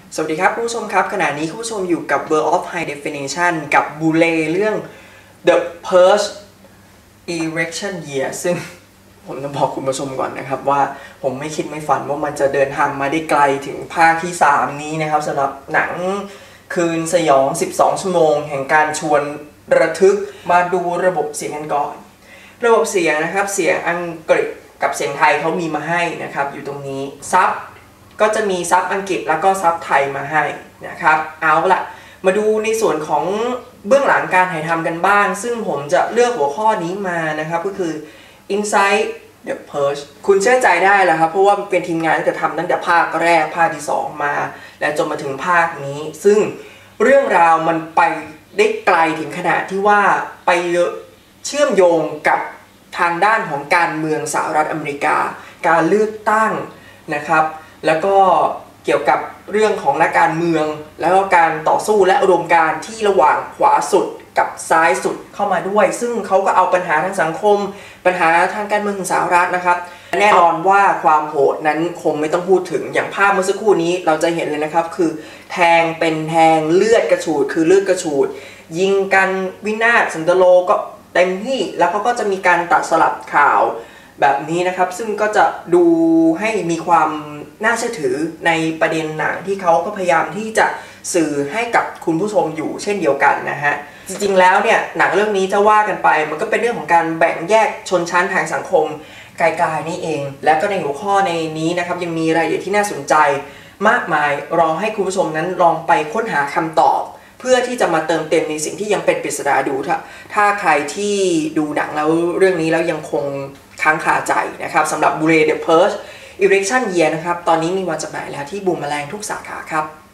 สวัสดีครับคุณผู้ชมครับขณะนี้คุณผู้ชมอยู่กับ World of High Definition กับบูเลเรื่อง The Purge Election Year ซึ่งผมจะบอกคุณผู้ชมก่อนนะครับว่าผมไม่คิดไม่ฝันว่ามันจะเดินทางมาได้ไกลถึงภาคที่ 3 นี้นะครับสำหรับหนังคืนสยอง 12 ชั่วโมงแห่งการชวนระทึกมาดูระบบเสียงกันก่อนระบบเสียงนะครับเสียงอังกฤษกับเสียงไทยเขามีมาให้นะครับอยู่ตรงนี้ซับก็จะมีซับอังกฤษแล้วก็ซับไทยมาให้นะครับเอาละมาดูในส่วนของเบื้องหลังการถ่ายทำกันบ้างซึ่งผมจะเลือกหัวข้อนี้มานะครับก็คือ Inside The Purge คุณเชื่อใจได้แล้วครับเพราะว่าเป็นทีมงานที่จะทำตั้งแต่ภาคแรกภาคที่ 2 มาและจนมาถึงภาคนี้ซึ่งเรื่องราวมันไปได้ไกลถึงขนาดที่ว่าไปเชื่อมโยงกับทางด้านของการเมืองสหรัฐอเมริกาการเลือกตั้งนะครับแล้วก็เกี่ยวกับเรื่องของนักการเมืองแล้วก็การต่อสู้และอุดมการณ์ที่ระหว่างขวาสุดกับซ้ายสุดเข้ามาด้วยซึ่งเขาก็เอาปัญหาทางสังคมปัญหาทางการเมืองของสหรัฐนะครับแน่นอนว่าความโหดนั้นคงไม่ต้องพูดถึงอย่างภาพเมื่อสักครู่นี้เราจะเห็นเลยนะครับคือแทงเป็นแทงเลือดกระฉูดคือเลือดกระฉูดยิงกันวินาศสันตโลก็เต็มที่แล้วเขาก็จะมีการตัดสลับข่าวแบบนี้นะครับซึ่งก็จะดูให้มีความน่าเชื่อถือในประเด็นหนังที่เขาก็พยายามที่จะสื่อให้กับคุณผู้ชมอยู่เช่นเดียวกันนะฮะจริงๆแล้วเนี่ยหนังเรื่องนี้จะว่ากันไปมันก็เป็นเรื่องของการแบ่งแยกชนชั้นทางสังคมไกลๆนี่เองและก็ในหัวข้อในนี้นะครับยังมีรายละเอียดที่น่าสนใจมากมายรอให้คุณผู้ชมนั้นลองไปค้นหาคำตอบเพื่อที่จะมาเติมเต็มในสิ่งที่ยังเป็นปริศนาดูถ้าใครที่ดูหนังแล้วเรื่องนี้แล้วยังคงค้างคาใจนะครับสำหรับ Blu-ray The Purge Election Year นะครับตอนนี้มีวางจำหน่ายแล้วที่บูมแมลงทุกสาขาครับ